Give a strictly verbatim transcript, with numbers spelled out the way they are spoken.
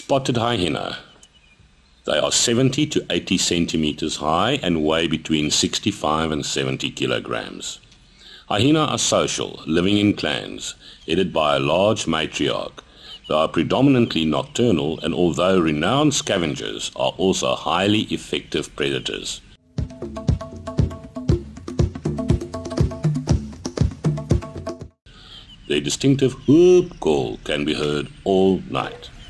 spotted hyena. They are seventy to eighty centimeters high and weigh between sixty-five and seventy kilograms. Hyena are social, living in clans, headed by a large matriarch. They are predominantly nocturnal, and although renowned scavengers, are also highly effective predators. Their distinctive whoop call can be heard all night.